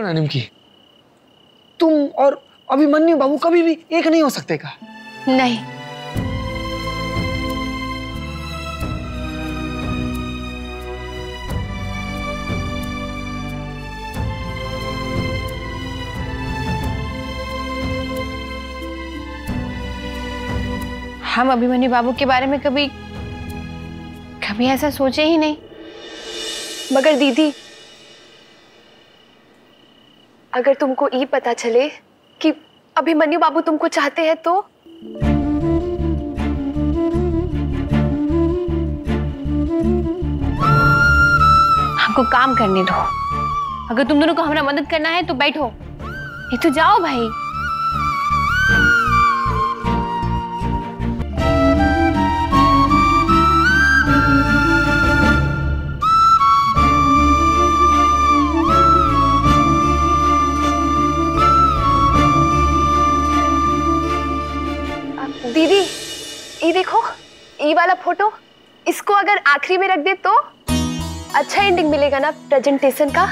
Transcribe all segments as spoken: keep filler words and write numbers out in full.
ना निमकी, तुम और अभिमन्यु बाबू कभी भी एक नहीं हो सकते का? नहीं। हम अभिमन्यु बाबू के बारे में कभी कभी ऐसा सोचे ही नहीं। मगर दीदी, अगर तुमको ये पता चले कि अभिमन्यु बाबू तुमको चाहते हैं तो? हमको काम करने दो। अगर तुम दोनों को हमारा मदद करना है तो बैठो, ये तो जाओ भाई। दीदी, ये देखो, ये वाला फोटो, इसको अगर आखिरी में रख दे तो अच्छा एंडिंग मिलेगा ना प्रेजेंटेशन का।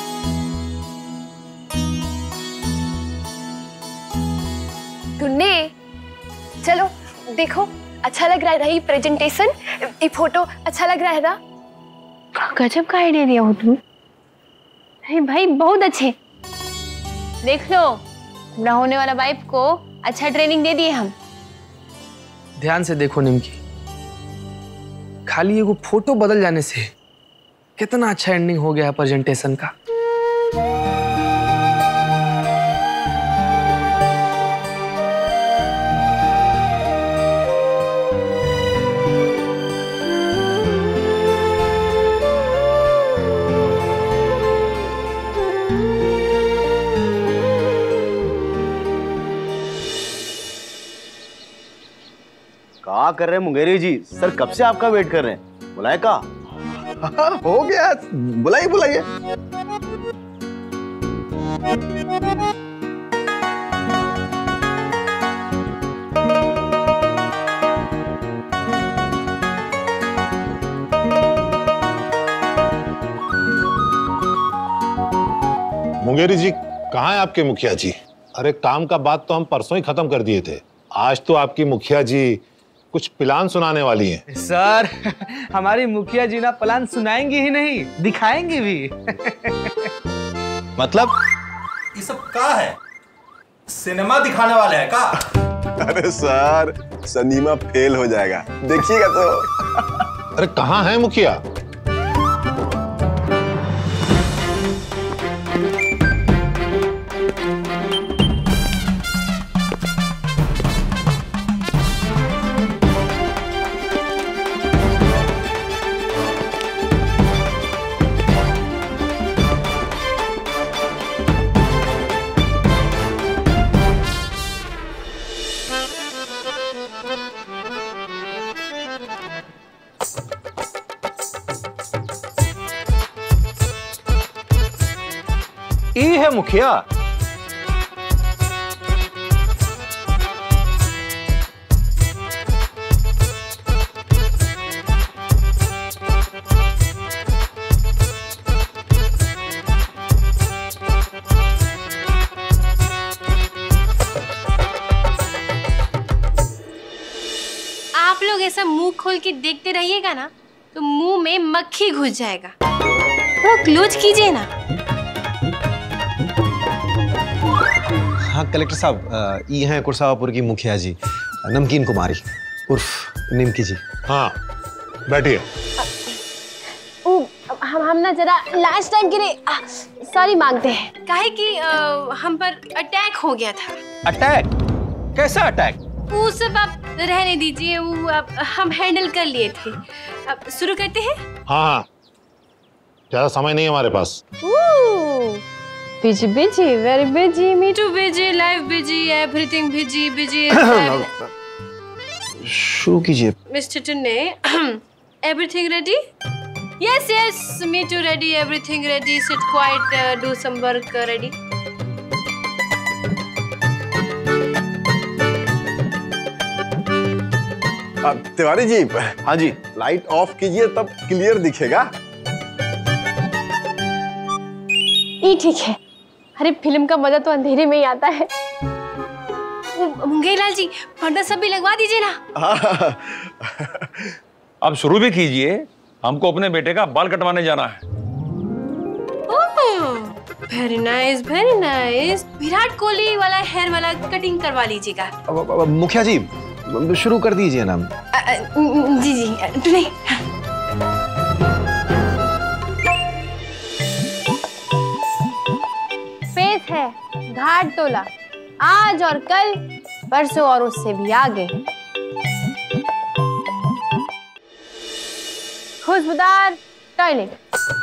तुमने चलो देखो, अच्छा लग रहा है ये प्रेजेंटेशन, ये फोटो अच्छा लग रहा है ना? गजब का आइडिया दिया हो तुम। अरे भाई बहुत अच्छे। देख लो, अपना होने वाला वाइफ को अच्छा ट्रेनिंग दे दिए हम। ध्यान से देखो निमकी, खाली एगो फोटो बदल जाने से कितना अच्छा एंडिंग हो गया है प्रेजेंटेशन का। क्या कर रहे हैं मुंगेरी जी? सर कब से आपका वेट कर रहे हैं। बुलाए का? हो गया, बुलाइए बुलाइए। मुंगेरी जी, कहाँ है आपके मुखिया जी? अरे काम का बात तो हम परसों ही खत्म कर दिए थे। आज तो आपकी मुखिया जी कुछ प्लान सुनाने वाली हैं। सर हमारी मुखिया जी ना प्लान सुनाएंगी ही नहीं, दिखाएंगी भी। मतलब ये सब क्या है? सिनेमा दिखाने वाले हैं का? अरे सर, सिनेमा फेल हो जाएगा, देखिएगा तो। अरे कहाँ है मुखिया? ये है मुखिया। आप लोग ऐसा मुंह खोल के देखते रहिएगा ना तो मुंह में मक्खी घुस जाएगा। थोड़ा क्लोज कीजिए ना। हाँ कलेक्टर साहब, ये हैं कुरसावापुर की मुखिया जी, नमकीन कुमारी उर्फ निमकी जी। हाँ बैठिए। हम हम ना जरा लास्ट टाइम के लिए सॉरी मांगते हैं, काहे कि आ, हम पर अटैक हो गया था। अटैक? कैसा अटैक? वो सब आप रहने दीजिए, वो आप, हम हैंडल कर लिए थे। अब शुरू करते हैं। हाँ हाँ, ज्यादा समय नहीं है हमारे पास। Busy busy, very busy, me too busy, life busy, everything busy busy. शुरू कीजिए। Mister Tunne, everything ready? Yes yes, me too ready, everything ready, sit quiet, do some work ready. Tiwari ji. हाँ जी। लाइट ऑफ कीजिए तब क्लियर दिखेगा। ये ठीक है। अरे फिल्म का मजा तो अंधेरे में ही आता है। मुंगेरी लाल जी पर्दा सब भी लगवा दीजिए ना। अब शुरू भी कीजिए, हमको अपने बेटे का बाल कटवाने जाना है। Very nice very nice. Virat Kohli वाला हेयर वाला कटिंग करवा लीजिएगा। मुखिया जी शुरू कर दीजिए ना। जी जी नहीं। फेस है घाट तोला, आज और कल, परसों और उससे भी आगे। खुशबूदार टॉयलेट,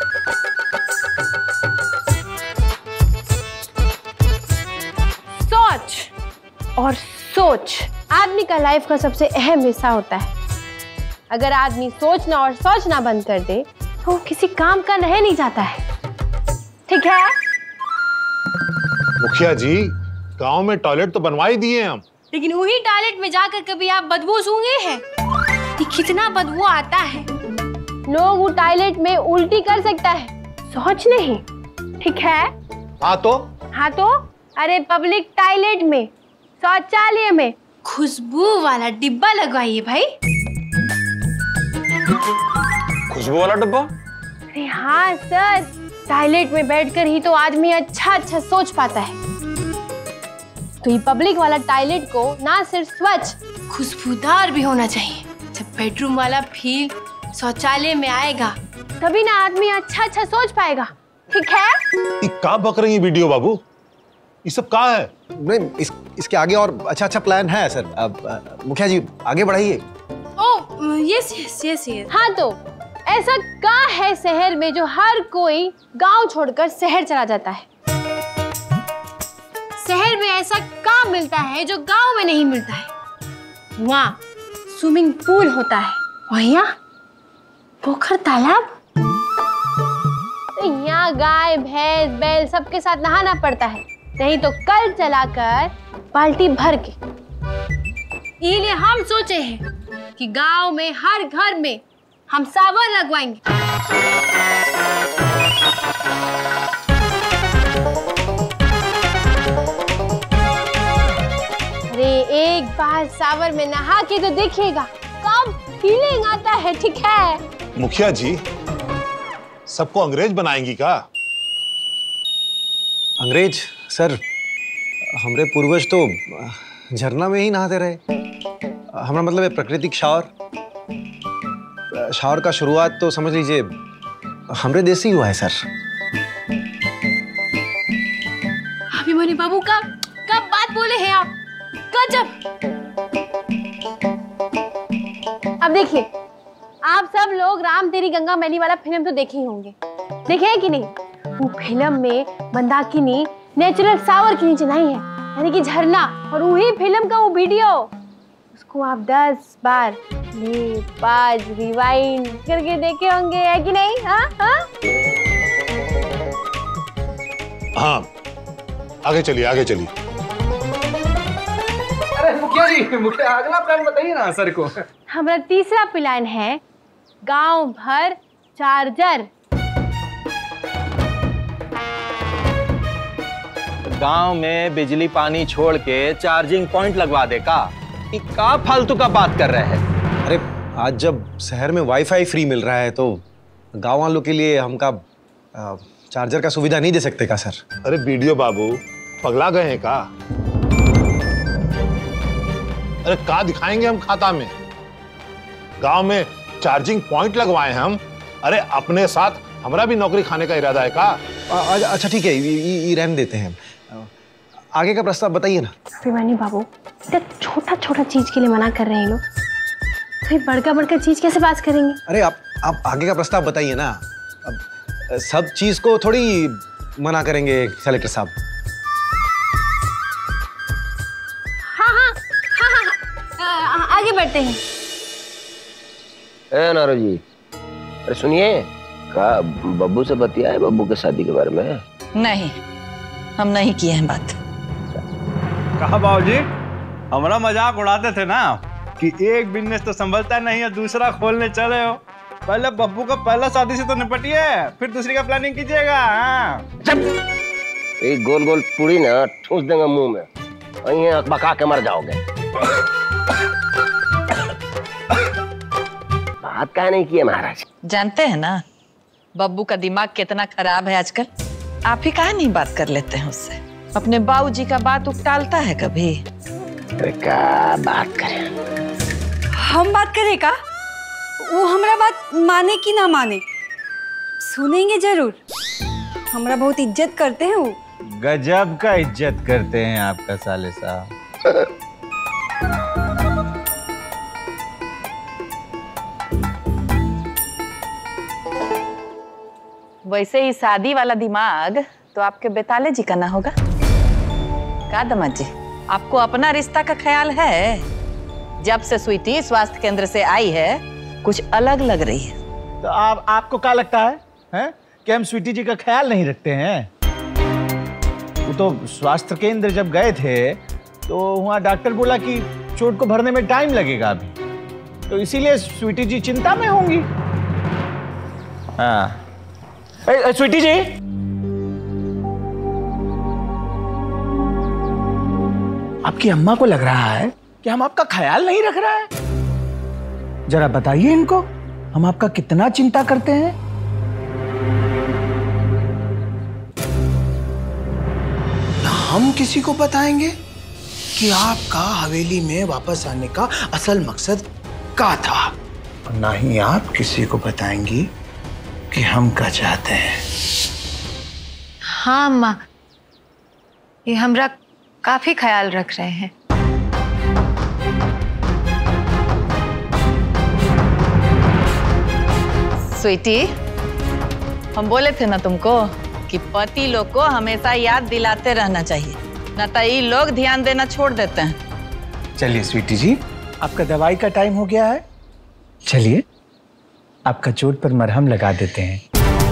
सोच और सोच आदमी का लाइफ का सबसे अहम हिस्सा होता है। अगर आदमी सोचना और सोचना बंद कर दे तो वो किसी काम का रह नहीं जाता है। ठीक है मुखिया जी, गांव में टॉयलेट तो बनवा ही दिए हम, लेकिन वही टॉयलेट में जाकर कभी आप बदबू सूंघे हैं कि कितना बदबू आता है। लोग वो टॉयलेट में उल्टी कर सकता है, सोच नहीं। ठीक है हाँ तो हाँ तो अरे पब्लिक टॉयलेट में, शौचालय में खुशबू वाला डिब्बा लगवाइए भाई। खुशबू वाला डिब्बा? अरे हाँ सर, टॉयलेट में बैठकर ही तो आदमी अच्छा अच्छा सोच पाता है। तो ये पब्लिक वाला टॉयलेट को ना सिर्फ स्वच्छ खुशबूदार भी होना चाहिए। जब बेडरूम वाला फील शौचालय में आएगा तभी ना आदमी अच्छा अच्छा सोच पाएगा। ठीक है? ये का बक रही है वीडियो बाबू, ये सब का है? नहीं, इस, इसके आगे और अच्छा अच्छा प्लान है सर। अब मुखिया जी आगे बढ़ाइए। Oh yes yes yes yes. हाँ तो ऐसा का है शहर में जो हर कोई गांव छोड़कर शहर चला जाता है? शहर में ऐसा का मिलता है जो गांव में नहीं मिलता है? वहाँ स्विमिंग पूल होता है और यहाँ पोखर तालाब। तो यहाँ गाय भैंस बैल सबके साथ नहाना पड़ता है, नहीं तो कल चलाकर बाल्टी भर के। इसलिए हम सोचे हैं कि गांव में हर घर में हम सावर लगवाएंगे। अरे एक बार सावर में नहा के तो देखिएगा, कब फीलिंग आता है। ठीक है मुखिया जी, सबको अंग्रेज बनाएंगी का? अंग्रेज सर, हमारे पूर्वज तो झरना में ही नहाते रहे। हमारा मतलब है प्राकृतिक शावर। शावर का शुरुआत तो समझ लीजिए हमारे देश से ही हुआ है सर। अभिमन्यु बाबू का कब बात बोले हैं आप, गजब। अब देखिए, आप सब लोग राम तेरी गंगा मैली वाला फिल्म तो देखे ही होंगे, देखे हैं कि नहीं? वो फिल्म में मंदाकिनी नेचुरल सावर के नीचे नहीं है, यानी कि झरना, और वही फिल्म का वो वीडियो, उसको आप दस बार प्ले पाज रिवाइंड करके देखे होंगे, है कि नहीं? हाँ हाँ हाँ, आगे चलिए आगे चलिए। अरे मुखिया जी, मुखिया अगला प्लान बताइए ना सर को। हमारा तीसरा प्लान है गांव भर चार्जर। गांव में बिजली पानी छोड़ के चार्जिंग पॉइंट लगवा दे का? कि का फालतू का बात कर रहे हैं? अरे आज जब शहर में वाईफाई फ्री मिल रहा है तो गांव वालों के लिए हमका चार्जर का सुविधा नहीं दे सकते का सर? अरे वीडियो बाबू पगला गए हैं का? अरे का दिखाएंगे हम खाता में? गांव में चार्जिंग पॉइंट लगवाए हम। अरे अपने साथ हमारा भी नौकरी खाने का इरादा है का? अच्छा ठीक है, ये रहने देते हैं। आगे का प्रस्ताव बताइए ना। अभिमन्यु बाबू, इतना छोटा छोटा चीज के लिए मना कर रहे हैं लोग, तो बड़का बड़का चीज कैसे पास करेंगे? अरे आप आप आगे का प्रस्ताव बताइए ना। अब सब चीज को थोड़ी मना करेंगे कलेक्टर साहब। हाँ हाँ हाँ हाँ, आगे बढ़ते हैं। ए नारो जी, अरे सुनिए, का बब्बू से बतिया है बब्बू के शादी के बारे में? नहीं, हम नहीं किए हैं बात। कहा बाबूजी, हमारा मजाक उड़ाते थे ना कि एक बिजनेस तो संभलता नहीं है, दूसरा खोलने चले हो। पहले बब्बू का पहला शादी से तो निपटिए, फिर दूसरी का प्लानिंग कीजिएगा। हाँ। एक गोल गोल पूरी ना ठूस देंगे मुंह में, वहीं अकबका के मर जाओगे। बात काहे नहीं किए महाराज? जानते हैं ना बब्बू का दिमाग कितना खराब है आजकल। आप ही काहे नहीं बात कर लेते हैं उससे? अपने बाबूजी का बात उकटालता है कभी। अरे क्या बात करें? हम बात करें का? वो हमारा बात माने कि ना माने, सुनेंगे जरूर। हमारा बहुत इज्जत करते हैं वो। गजब का इज्जत करते हैं आपका साले साहब। वैसे ही शादी वाला दिमाग तो आपके बेताले जी का ना होगा का दामाद जी? आपको अपना रिश्ता का ख्याल है? जब से स्वीटी स्वास्थ्य केंद्र से आई है कुछ अलग लग रही है। तो आप आपको क्या लगता है, हैं कि हम स्वीटी जी का ख्याल नहीं रखते हैं? वो तो स्वास्थ्य केंद्र जब गए थे तो वहाँ डॉक्टर बोला कि चोट को भरने में टाइम लगेगा अभी, तो इसीलिए स्वीटी जी चिंता में होंगी। हाँ ए, ए, स्वीटी जी, आपकी अम्मा को लग रहा है कि हम आपका ख्याल नहीं रख रहा है। जरा बताइए इनको हम आपका कितना चिंता करते हैं। हम किसी को बताएंगे कि आपका हवेली में वापस आने का असल मकसद क्या था, और ना ही आप किसी को बताएंगी कि हम क्या चाहते हैं। हाँ अम्मा, ये हमरा काफी ख्याल रख रहे हैं। स्वीटी, हम बोले थे ना तुमको कि पति लोग को हमेशा याद दिलाते रहना चाहिए, न तो ये लोग ध्यान देना छोड़ देते हैं। चलिए स्वीटी जी, आपका दवाई का टाइम हो गया है, चलिए आपका चोट पर मरहम लगा देते हैं।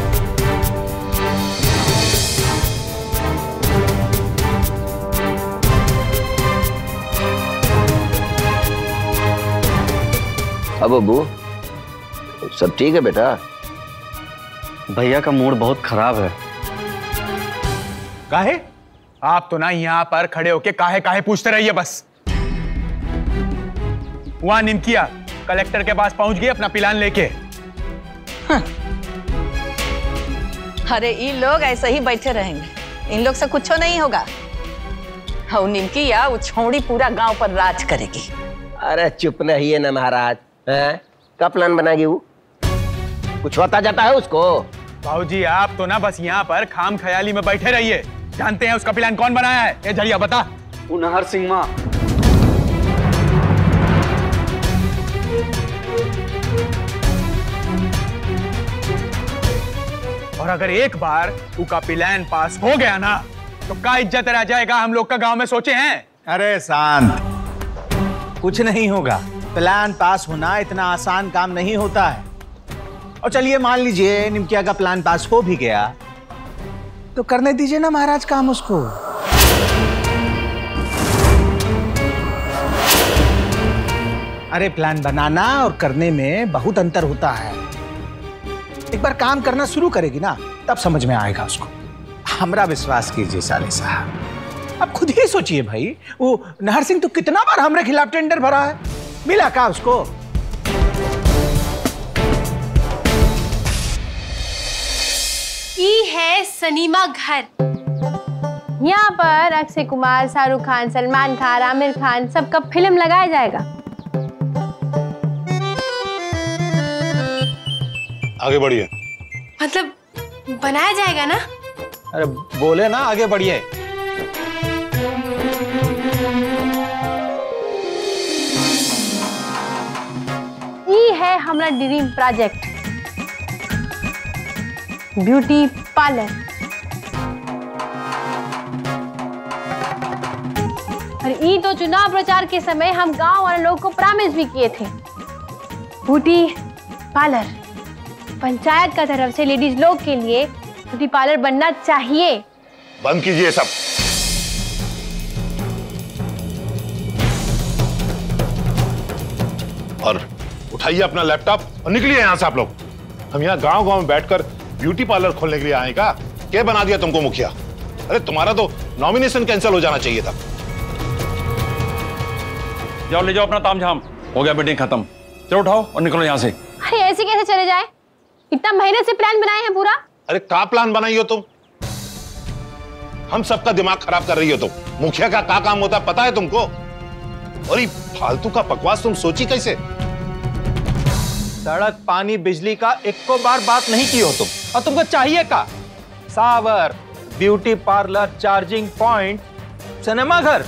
अब अबू सब ठीक है बेटा? भैया का मूड बहुत खराब है। काहे? आप तो ना यहाँ पर खड़े होके काहे काहे पूछते रहिए बस। वहां निमकिया कलेक्टर के पास पहुंच गई अपना प्लान लेके। हाँ। अरे ये लोग ऐसे ही बैठे रहेंगे, इन लोग से कुछ नहीं होगा। हाँ, निमकिया वो छोड़ी पूरा गांव पर राज करेगी। अरे चुप नहीं है ना महाराज, हैं? क्या प्लान बनाएगी वो? कुछ होता जाता है उसको। बाबूजी आप तो ना बस यहाँ पर खाम ख्याली में बैठे रहिए। जानते हैं उसका प्लान कौन बनाया है? ये झड़िया बता। नहर सिंह माँ। और अगर एक बार उसका प्लान पास हो गया ना तो क्या इज्जत रह जाएगा हम लोग का गांव में, सोचे हैं? अरे शांत, कुछ नहीं होगा। प्लान पास होना इतना आसान काम नहीं होता है। और चलिए मान लीजिए निमकिया का प्लान पास हो भी गया तो करने दीजिए ना महाराज काम उसको। अरे प्लान बनाना और करने में बहुत अंतर होता है। एक बार काम करना शुरू करेगी ना तब समझ में आएगा उसको। हमरा विश्वास कीजिए साले साहब। अब खुद ही सोचिए भाई, वो नहर सिंह तो कितना बार हमरे खिलाफ टेंडर भरा है, मिला का उसको? ये है सनीमा घर। यहाँ पर अक्षय कुमार, शाहरुख खान, सलमान खान, आमिर खान सबका फिल्म लगाया जाएगा। आगे बढ़िए। मतलब बनाया जाएगा ना? अरे बोले ना आगे बढ़िए। ये है हमारा ड्रीम प्रोजेक्ट, ब्यूटी पार्लर। और ये तो चुनाव प्रचार के समय हम गांव वाले लोग को प्रॉमिस भी किए थे। ब्यूटी पार्लर पंचायत का तरफ से लेडीज लोग के लिए ब्यूटी पार्लर बनना चाहिए। बंद कीजिए सब। और उठाइए अपना लैपटॉप और निकलिए यहाँ से आप लोग। हम यहाँ गांव गांव में बैठकर ब्यूटी पार्लर खोलने के लिए आए का? क्या बना दिया तुमको मुखिया? अरे तुम्हारा तो नॉमिनेशन कैंसिल हो जाना चाहिए था। जाओ ले जाओ अपना तामझाम, हो गया मीटिंग खत्म। चलो उठाओ और निकलो यहाँ से। अरे ऐसे कैसे चले जाए? इतना मेहनत से प्लान बनाए हैं पूरा। अरे क्या प्लान बनाई हो तुम? हम सबका दिमाग खराब कर रही हो तुम। मुखिया का क्या काम होता है पता है तुमको? और ये फालतू का बकवास तुम सोची कैसे? सड़क, पानी, बिजली का एक को बार बात नहीं की हो तुम। और तुमको चाहिए का? Shower, beauty parlour, charging point, cinema घर।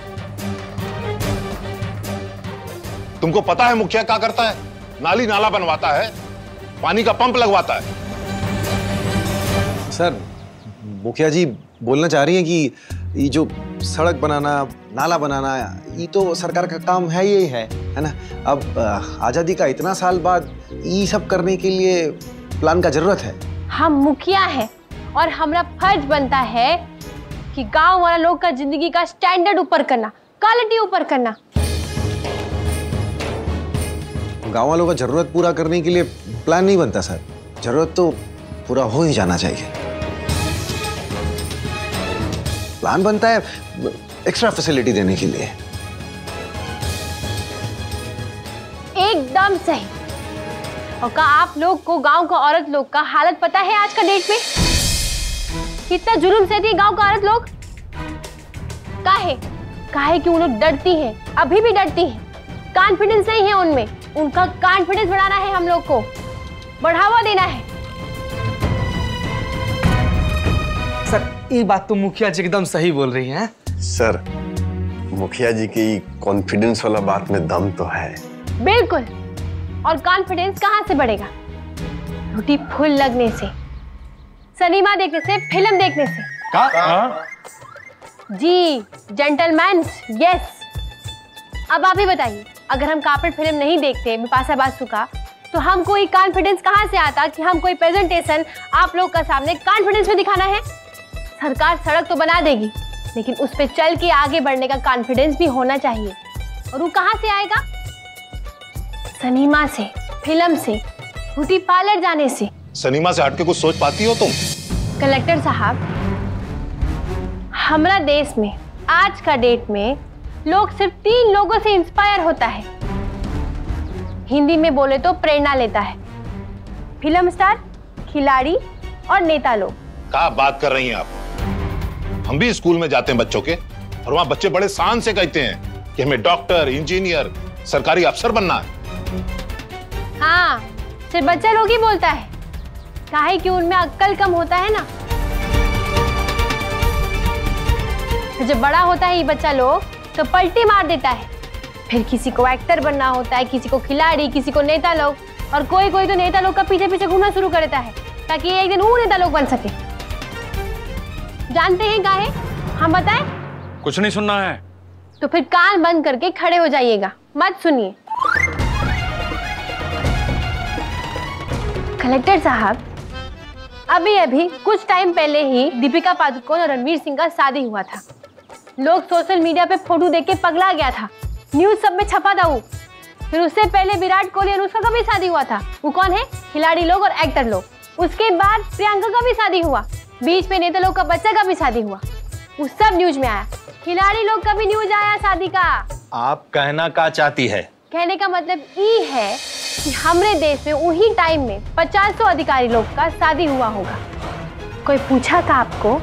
तुमको पता है मुखिया क्या करता है? नाली नाला बनवाता है, पानी का पंप लगवाता है। सर, मुखिया जी बोलना चाह रही हैं कि ये जो सड़क बनाना, नाला बनाना, ये तो सरकार का काम है, ये है है ना। अब आजादी का इतना साल बाद ये सब करने के लिए प्लान का जरूरत है। हम मुखिया हैं और हमारा फर्ज बनता है कि गांव वाला लोग का जिंदगी का स्टैंडर्ड ऊपर करना, क्वालिटी ऊपर करना। गांव वालों का जरूरत पूरा करने के लिए प्लान नहीं बनता सर, जरूरत तो पूरा हो ही जाना चाहिए। प्लान बनता है एक्स्ट्रा फैसिलिटी देने के लिए। एकदम सही। और क्या आप लोग को गांव का औरत लोग का हालत पता है आज का डेट में? कितना जुल्म सहती है गांव का औरत लोग। काहे काहे कि उन लोग डरती हैं, अभी भी डरती हैं। कॉन्फिडेंस नहीं है उनमें। उनका कॉन्फिडेंस बढ़ाना है, हम लोग को बढ़ावा देना है। सर, ये बात तो मुखिया जी एकदम सही बोल रही हैं। सर, मुखिया जी की कॉन्फिडेंस वाला बात में दम तो है। बिल्कुल। और कॉन्फिडेंस कहाँ से बढ़ेगा? रोटी फूल लगने से, सिनेमा देखने से, फिल्म देखने से। का? जी जेंटलमैन, यस। अब आप ही बताइए, अगर हम कार्पेट फिल्म नहीं देखते बिपाशा बासु का, तो हमको ये कॉन्फिडेंस कहाँ से आता कि हम कोई प्रेजेंटेशन आप लोग का सामने कॉन्फिडेंस में दिखाना है? सरकार सड़क तो बना देगी, लेकिन उस पे चल के आगे बढ़ने का कॉन्फिडेंस भी होना चाहिए। और वो कहाँ से आएगा? सिनेमा से, फिल्म से, ब्यूटी पार्लर जाने से। सिनेमा से हटके कुछ सोच पाती हो तुम? कलेक्टर साहब, हमारा देश में आज का डेट में लोग सिर्फ तीन लोगों से इंस्पायर होता है। हिंदी में बोले तो प्रेरणा लेता है। फिल्म स्टार, खिलाड़ी और नेता लोग। क्या बात कर रही हैं आप? हम भी स्कूल में जाते हैं बच्चों के, और वहां बच्चे बड़े शान से कहते हैं कि हमें डॉक्टर, इंजीनियर, सरकारी अफसर बनना है। हाँ, सिर्फ बच्चा लोग ही बोलता है, काहे कि उनमें अक्ल कम होता है ना। तो जब बड़ा होता है ये बच्चा लोग तो पलटी मार देता है। फिर किसी को एक्टर बनना होता है, किसी को खिलाड़ी, किसी को नेता लोग, और कोई कोई तो नेता लोग का पीछे पीछे घूमना शुरू कर देता है ताकि एक दिन वो नेता लोग बन सके। जानते हैं काहे? हम बताएं? कुछ नहीं सुनना है। तो फिर कान बंद करके खड़े हो जाइएगा, मत सुनिए। कलेक्टर साहब, अभी अभी कुछ टाइम पहले ही दीपिका पादुकोण और रणवीर सिंह का शादी हुआ था। लोग सोशल मीडिया पे फोटो देख के पगला गया था, न्यूज सब में छपा था वो। फिर उससे पहले विराट कोहली अनुष्का का भी शादी हुआ था। वो कौन है? खिलाड़ी लोग और एक्टर लोग। उसके बाद प्रियंका का भी शादी हुआ। बीच में नेता लोग का बच्चा का भी शादी हुआ। वो सब न्यूज में आया। खिलाड़ी लोग का भी न्यूज आया शादी का। आप कहना क्या चाहती है? कहने का मतलब ये है कि हमारे देश में उही टाइम में पचासों अधिकारी लोग का शादी हुआ होगा। कोई पूछा था आपको?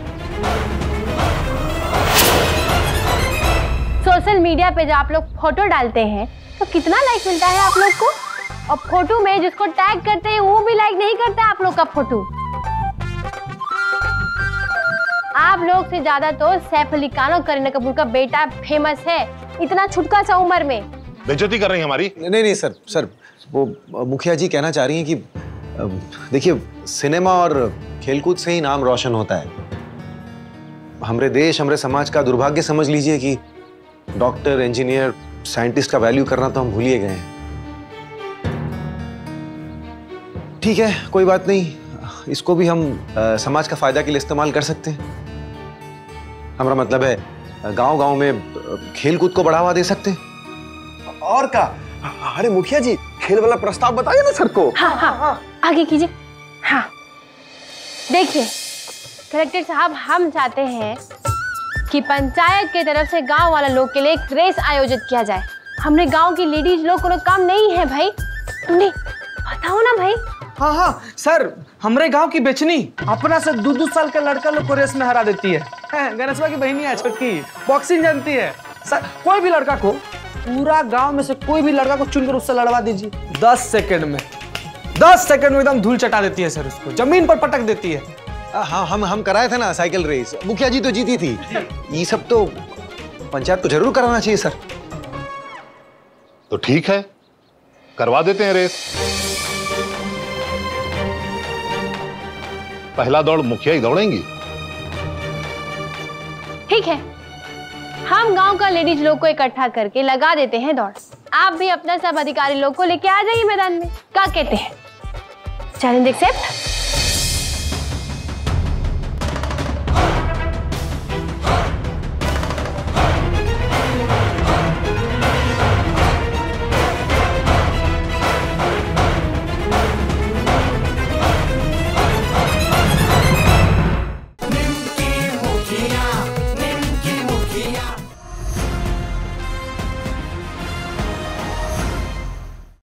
सोशल मीडिया पे जब आप लोग फोटो डालते हैं तो कितना लाइक मिलता है आप लोग को, और फोटो में जिसको टैग करते हैं वो भी लाइक नहीं करता आप लोग का फोटो। आप लोग से ज्यादा तो सैफ अली खान और करीना कपूर का बेटा फेमस है, इतना छुटका सा उम्र में। बेइज्जती कर रही है हमारी। नहीं नहीं सर, सर वो मुखिया जी कहना चाह रही हैं कि देखिए, सिनेमा और खेलकूद से ही नाम रोशन होता है। हमारे देश, हमारे समाज का दुर्भाग्य समझ लीजिए कि डॉक्टर, इंजीनियर, साइंटिस्ट का वैल्यू करना तो हम भूल ही गए हैं। ठीक है, कोई बात नहीं, इसको भी हम आ, समाज का फायदा के लिए इस्तेमाल कर सकते हैं। हमारा मतलब है गांव-गांव में खेल कूद को बढ़ावा दे सकते हैं। और का? अरे मुखिया जी, खेल वाला प्रस्ताव बताइए ना सर को। हाँ हाँ हाँ, आगे कीजिए। हाँ देखिए, कलेक्टर साहब, हम चाहते हैं कि पंचायत की तरफ से गांव वाला लोग के लिए एक रेस आयोजित किया जाए। हमने गांव की लेडीज लोग को काम नहीं है भाई, तूने बताओ ना भाई। हाँ हाँ सर, हमारे गांव की बेचनी अपना से दो दो साल का लड़का लोग को रेस में हरा देती है। गणेशवा की बहनी है छोटकी, बॉक्सिंग जानती है सर। कोई भी लड़का को, पूरा गांव में से कोई भी लड़का को चुनकर उससे लड़वा दीजिए, दस सेकंड में दस सेकंड में एकदम धूल चटा देती है सर, उसको जमीन पर पटक देती है। हाँ हम हम कराए थे ना साइकिल रेस, मुखिया जी तो जीती थी। ये सब तो पंचायत को जरूर कराना चाहिए सर। तो ठीक है, करवा देते हैं रेस। पहला दौड़ मुखिया ही दौड़ेंगी। ठीक है, हम गांव का लेडीज लोग को इकट्ठा करके लगा देते हैं दौड़। आप भी अपना सब अधिकारी लोग को लेके आ जाइए मैदान में। क्या कहते हैं? Challenge accept?